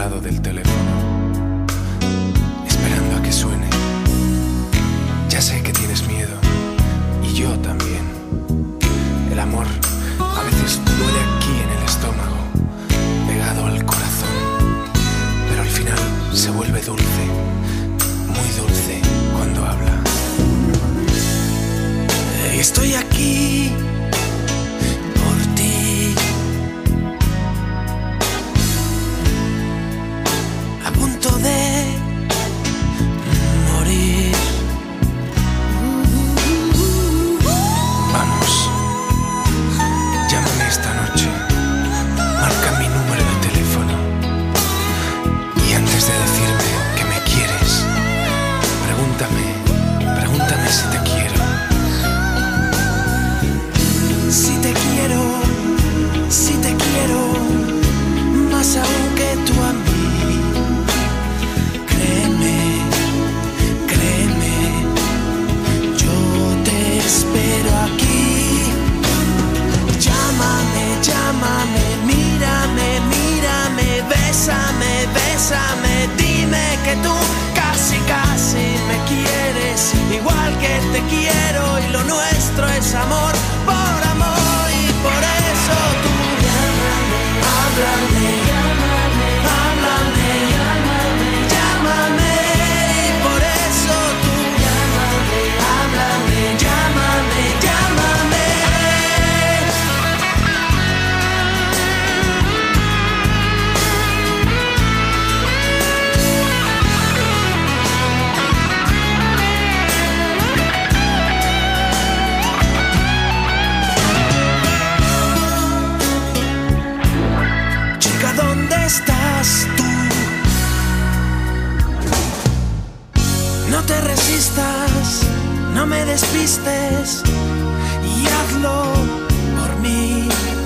lado del teléfono, esperando a que suene. Ya sé que tienes miedo, y yo también. El amor a veces duele aquí en el estómago, pegado al corazón, pero al final se vuelve dulce, muy dulce cuando habla. Estoy aquí por ti, a punto de morir. Vamos, llámame esta noche, marca mi número de teléfono y antes de decirme que me quieres, pregúntame si te quiero. Si te quiero, más aún que tú a mí. Créeme, yo te espero aquí. Llámame, mírame, bésame, dime que tú casi me quieres, igual que te quiero y lo nuestro es amor por amor y por eso tú háblame y por eso tú háblame. ¿Estás tú? No te resistas, no me despistes y hazlo por mí.